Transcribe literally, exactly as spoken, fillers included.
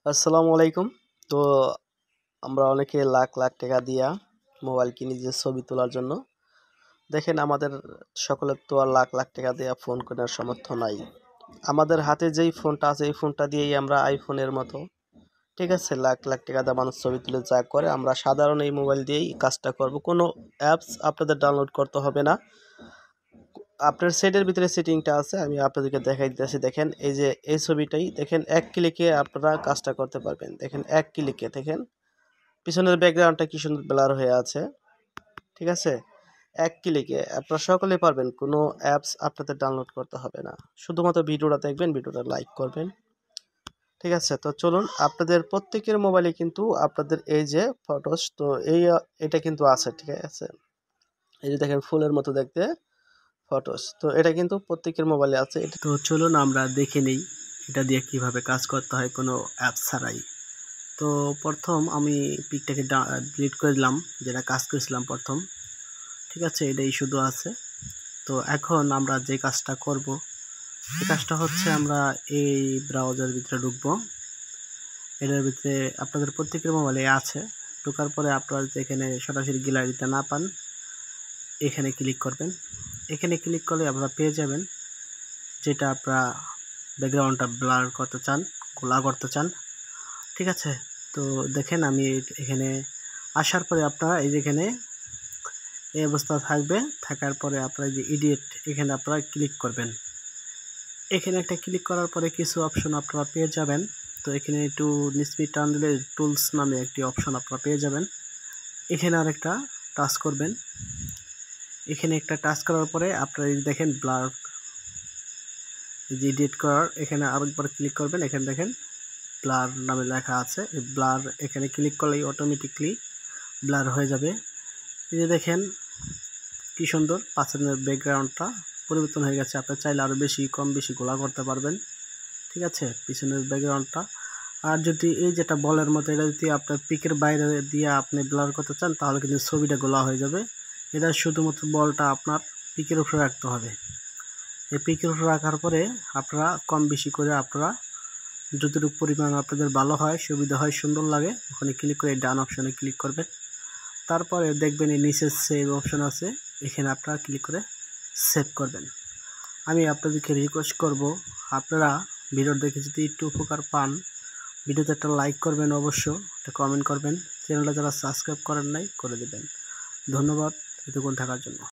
আসসালামু আলাইকুম। তো আমরা অনেকে লাখ লাখ টাকা দিয়া মোবাইল কিনি যে ছবি তোলার জন্য। দেখেন আমাদের সকলের তো আর লাখ লাখ টাকা দিয়ে ফোন কেনার সামর্থ্য নাই। আমাদের হাতে যেই ফোনটা আছে এই ফোনটা দিয়েই আমরা আইফোনের মতো, ঠিক আছে, লাখ লাখ টাকা দিয়ে মানুষ ছবি তুলে যা করে আমরা সাধারণ এই মোবাইল দিয়েই কাজটা করব। কোনো অ্যাপস আপনাদের ডাউনলোড করতে হবে না। আপনার সেটের ভিতরে সেটিংটা আছে, আমি আপনাদেরকে দেখাই দিতেছি। দেখেন এই যে এই ছবিটাই দেখেন, এক ক্লিকে আপনারা কাজটা করতে পারবেন। দেখেন এক ক্লিকে দেখেন পিছনের ব্যাকগ্রাউন্ডটা কি সুন্দর ব্লার হয়ে আছে, ঠিক আছে। এক ক্লিকে আপনারা সকলে পারবেন, কোনো অ্যাপস আপনাদের ডাউনলোড করতে হবে না। শুধুমাত্র ভিডিওটা দেখবেন, ভিডিওটা লাইক করবেন, ঠিক আছে। তো চলুন, আপনাদের প্রত্যেকের মোবাইলে কিন্তু আপনাদের এই যে ফটোস, তো এই এটা কিন্তু আছে, ঠিক আছে। এই যে দেখেন ফুলের মতো দেখতে ফটোস, তো এটা কিন্তু প্রত্যেকের মোবাইলে আছে। তো চলুন আমরা দেখে নিই এটা দিয়ে কিভাবে কাজ করতে হয় কোনো অ্যাপস ছাড়াই। তো প্রথম আমি পিকটাকে ডিলিট করে দিলাম, যেটা কাজ করেছিলাম প্রথম, ঠিক আছে, এটাই শুধু আছে। তো এখন আমরা যে কাজটা করব, এই কাজটা হচ্ছে আমরা এই ব্রাউজারের ভিতরে ঢুকবো। এটার ভিতরে আপনাদের প্রত্যেকের মোবাইলে আছে। ঢোকার পরে আপনারা যেখানে সরাসরি গ্যালারিতে না পান, এখানে ক্লিক করবেন। এখানে ক্লিক করলে আপনারা পেয়ে যাবেন যেটা আপনারা ব্যাকগ্রাউন্ডটা ব্লার করতে চান, গোলা করতে চান, ঠিক আছে। তো দেখেন আমি এখানে আসার পরে আপনারা এই যেখানে এই অবস্থা থাকবে, থাকার পরে আপনারা যে এডিট, এখানে আপনারা ক্লিক করবেন। এখানে একটা ক্লিক করার পরে কিছু অপশন আপনারা পেয়ে যাবেন। তো এখানে একটু নিচে টান দিলে টুলস নামে একটি অপশন আপনারা পেয়ে যাবেন। এখানে আরেকটা টাচ করবেন। এখানে একটা টাচ করার পরে আপনারা দেখেন ব্লার, যে এডিট করার, এখানে আরেকবার ক্লিক করবেন। এখানে দেখেন ব্লার নামে লেখা আছে, এই ব্লার এখানে ক্লিক করলেই অটোমেটিকলি ব্লার হয়ে যাবে। এই যে দেখেন কি সুন্দর পাশের ব্যাকগ্রাউন্ডটা পরিবর্তন হয়ে গেছে। আপনি চাইলে আরও বেশি কম বেশি গোলা করতে পারবেন, ঠিক আছে, পিছনের ব্যাকগ্রাউন্ডটা। আর যদি এই যেটা বলের মতো, এটা যদি আপনার পিকের বাইরে দিয়ে আপনি ব্লার করতে চান তাহলে কিন্তু ছবিটা গোলা হয়ে যাবে। এটা শুধুমাত্র বলটা আপনার পিকের উপরে রাখতে হবে। এই পিকের উপরে রাখার পরে আপনারা কম বেশি করে আপনারা যতটুকু পরিমাণ আপনাদের ভালো হয়, সুবিধা হয়, সুন্দর লাগে, ওখানে ক্লিক করে ডান অপশনে ক্লিক করবেন। তারপরে দেখবেন এই নিচে সেভ অপশন আছে, এখানে আপনারা ক্লিক করে সেভ করবেন। আমি আপনাদেরকে রিকোয়েস্ট করব, আপনারা ভিডিও দেখে যদি একটু উপকার পান, ভিডিওতে একটা লাইক করবেন, অবশ্য একটা কমেন্ট করবেন, চ্যানেলটা যারা সাবস্ক্রাইব করেন নাই করে দেবেন। ধন্যবাদ এতক্ষণ থাকার জন্য।